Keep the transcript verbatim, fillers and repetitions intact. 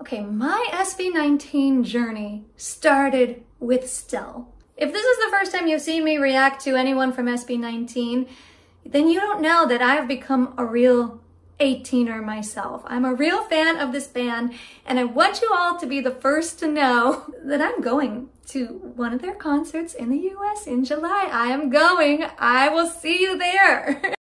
Okay, my S B nineteen journey started with Stell. If this is the first time you've seen me react to anyone from S B nineteen, then you don't know that I've become a real eighteener myself. I'm a real fan of this band, and I want you all to be the first to know that I'm going to one of their concerts in the U S in July. I am going. I will see you there.